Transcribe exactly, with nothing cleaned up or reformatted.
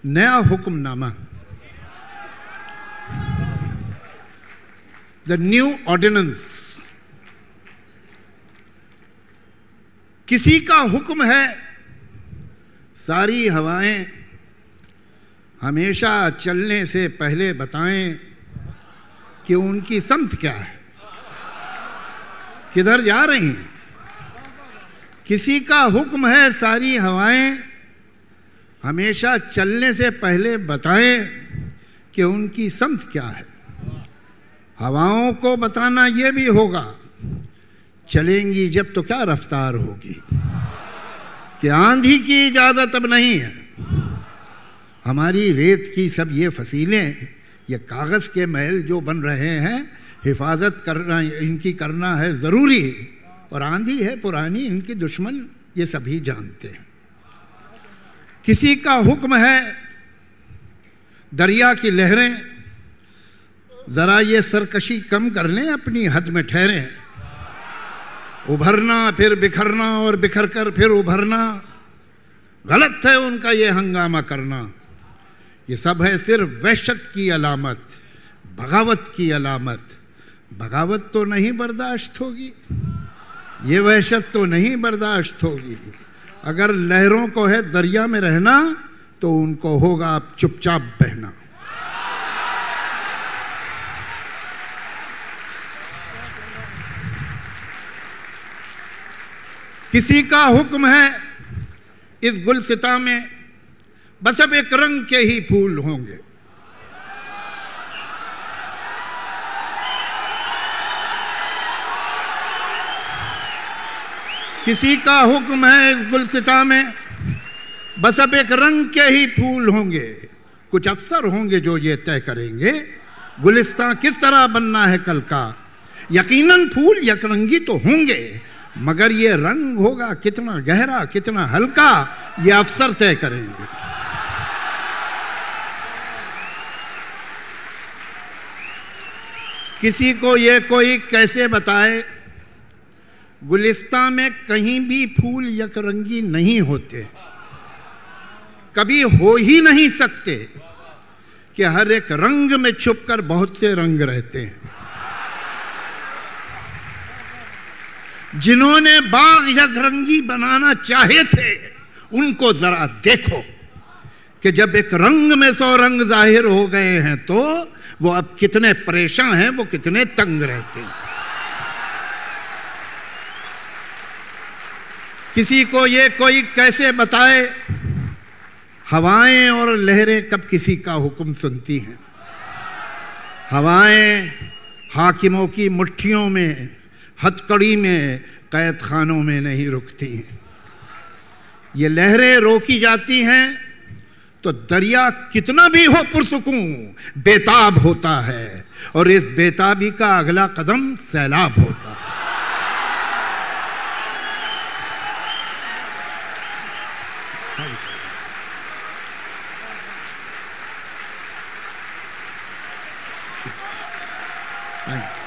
नया hukamnama, the new ordinance. किसी का हुक्म है सारी हवाएं हमेशा चलने से पहले बताएं कि उनकी समत क्या है, किधर जा रही हैं। किसी का हुक्म है सारी हवाएं हमेशा चलने से पहले बताएं कि उनकी समत क्या है। हवाओं को बताना ये भी होगा, चलेंगी जब तो क्या रफ्तार होगी, कि आंधी की इजाजत अब नहीं है। हमारी रेत की सब ये फसीलें, ये कागज़ के महल जो बन रहे हैं, हिफाजत करना इनकी करना है ज़रूरी। और आंधी है पुरानी, इनकी दुश्मन ये सभी जानते हैं। किसी का हुक्म है दरिया की लहरें ज़रा ये सरकशी कम कर लें, अपनी हद में ठहरें। उभरना फिर बिखरना और बिखर कर फिर उभरना, गलत है उनका ये हंगामा करना। ये सब है सिर्फ वहशत की अलामत, बगावत की अलामत। बगावत तो नहीं बर्दाश्त होगी, ये वहशत तो नहीं बर्दाश्त होगी। अगर लहरों को है दरिया में रहना तो उनको होगा अब चुपचाप बहना। किसी का हुक्म है इस गुलसिता में बस अब एक रंग के ही फूल होंगे। किसी का हुक्म है इस गुलसिता में बस अब एक रंग के ही फूल होंगे। कुछ अफसर होंगे जो ये तय करेंगे गुलिस्तां किस तरह बनना है कल का। यकीनन फूल यकरंगी तो होंगे, मगर ये रंग होगा कितना गहरा कितना हल्का, ये अफसर तय करेंगे। किसी को ये कोई कैसे बताए गुलिस्तां में कहीं भी फूल यकरंगी नहीं होते, कभी हो ही नहीं सकते, कि हर एक रंग में छुपकर बहुत से रंग रहते हैं। जिन्होंने बाग यकरंगी बनाना चाहे थे उनको जरा देखो कि जब एक रंग में सौ रंग जाहिर हो गए हैं तो वो अब कितने परेशान हैं, वो कितने तंग रहते हैं। किसी को ये कोई कैसे बताए हवाएं और लहरें कब किसी का हुक्म सुनती हैं। हवाएं हाकिमों की मुट्ठियों में, हथकड़ी में, कैद खानों में नहीं रुकती हैं। ये लहरें रोकी जाती हैं तो दरिया कितना भी हो पुरसुकून बेताब होता है, और इस बेताबी का अगला कदम सैलाब होता है। Thank you.